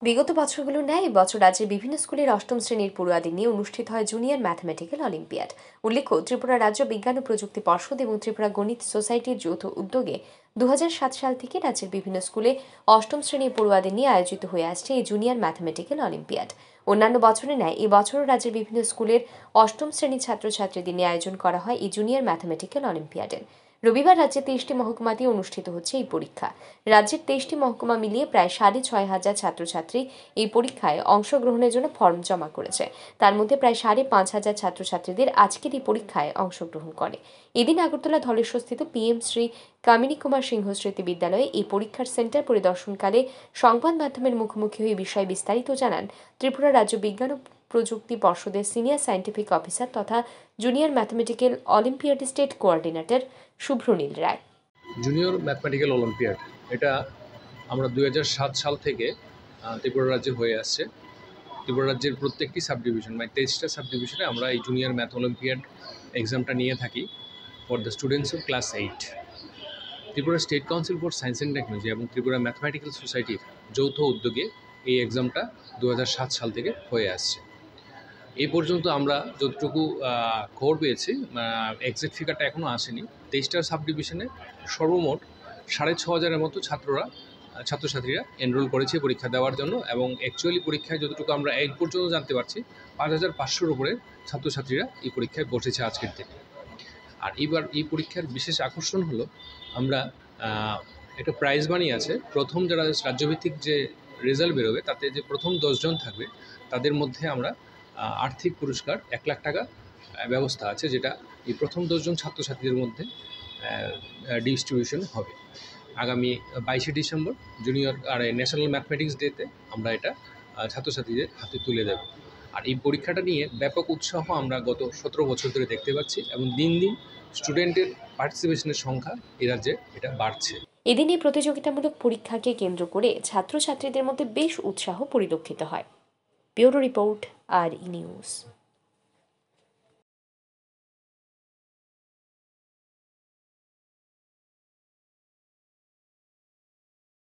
বিগত বছরগুলোর ন্যায় এবছর রাজ্যের বিভিন্ন স্কুলের অষ্টম শ্রেণীর পড়ুয়াদের নিয়ে অনুষ্ঠিত হয় জুনিয়র ম্যাথমেটিক্যাল অলিম্পিয়াড। উল্লেখ্য, ত্রিপুরা রাজ্য বিজ্ঞান ও প্রযুক্তি পর্ষদ এবং ত্রিপুরা গণিত সোসাইটির যৌথ উদ্যোগে 2007 সাল থেকে রাজ্যের বিভিন্ন স্কুলে অষ্টম শ্রেণীর পড়ুয়াদের নিয়ে আয়োজিত হয়ে আসছে এই জুনিয়র ম্যাথমেটিক্যাল অলিম্পিয়াড। অন্যান্য বছরের ন্যায় এবছরও রাজ্যের বিভিন্ন স্কুলের অষ্টম শ্রেণীর ছাত্রছাত্রীদের নিয়ে আয়োজন করা হয় এই জুনিয়র ম্যাথমেটিক্যাল অলিম্পিয়াডের। রবিবার রাজ্যের 23টি মহকুমা দিয়ে অনুষ্ঠিত হচ্ছে এই পরীক্ষা। রাজ্যের 23টি মহকুমা মিলিয়ে প্রায় 6,500 ছাত্রছাত্রী এই পরীক্ষায় অংশগ্রহণের জন্য ফর্ম জমা করেছে। তার মধ্যে প্রায় 5,500 ছাত্রছাত্রীদের আজকের এই পরীক্ষায় অংশগ্রহণ করে। এদিন আগরতলা ধলেশ্বরস্থিত PM শ্রী কামিনী কুমার সিংহ স্মৃতি বিদ্যালয়ে এই পরীক্ষার সেন্টার পরিদর্শনকালে সংবাদ মাধ্যমের মুখোমুখি হয়ে বিষয়ে বিস্তারিত জানান ত্রিপুরা রাজ্য বিজ্ঞান ও প্রযুক্তি পর্ষদের সিনিয়র সায়েন্টিফিক অফিসার তথা junior mathematical olympiad state coordinator Shubhranil Roy. Junior mathematical olympiad এটা আমরা 2007 সাল থেকে ত্রিপুরা রাজ্যে হয়ে আসছে। ত্রিপুরা রাজ্যের প্রত্যেকটি সাব ডিভিশন মানে 23টা সাব ডিভিশনে আমরা এই জুনিয়র ম্যাথ অলিম্পিয়াড এক্সামটা নিয়ে থাকি for the students of class 8। Tripura state council for science and technology এবং ত্রিপুরা ম্যাথমেটিক্যাল সোসাইটির যৌথ উদ্যোগে এই এক্সামটা 2007 সাল থেকে হয়ে আসছে। এই পর্যন্ত আমরা যতটুকু খবর পেয়েছি, এক্সাক্ট ফিগারটা এখনও আসেনি, 23টা সাব ডিভিশনে সর্বমোট 6,500 মতো ছাত্রছাত্রীরা এনরোল করেছে পরীক্ষা দেওয়ার জন্য। এবং অ্যাকচুয়ালি পরীক্ষায় যতটুকু আমরা এই পর্যন্ত জানতে পারছি 5,500-র উপরে ছাত্রছাত্রীরা এই পরীক্ষায় বসেছে আজকের দিনে। আর এইবার এই পরীক্ষার বিশেষ আকর্ষণ হলো আমরা একটা প্রাইজ মানি আছে। প্রথম যারা রাজ্যভিত্তিক যে রেজাল্ট বেরোবে তাতে যে প্রথম 10 জন থাকবে তাদের মধ্যে আমরা আর্থিক পুরস্কার 1 লাখ টাকা ব্যবস্থা আছে, যেটা এই প্রথম 10 জন ছাত্রছাত্রীদের মধ্যে ডিস্ট্রিবিউশন হবে। আগামী 22শে ডিসেম্বর জুনিয়র আর ন্যাশনাল ম্যাথমেটিক্স ডেতে আমরা এটা ছাত্রছাত্রীদের হাতে তুলে দেব। আর এই পরীক্ষাটা নিয়ে ব্যাপক উৎসাহ আমরা গত 17 বছর ধরে দেখতে পাচ্ছি এবং দিন দিন স্টুডেন্টের পার্টিসিপেশনের সংখ্যা এই রাজ্যে এটা বাড়ছে। এদিন এই প্রতিযোগিতামূলক পরীক্ষাকে কেন্দ্র করে ছাত্রছাত্রীদের মধ্যে বেশ উৎসাহ পরিলক্ষিত হয়। Bureau report, RE news.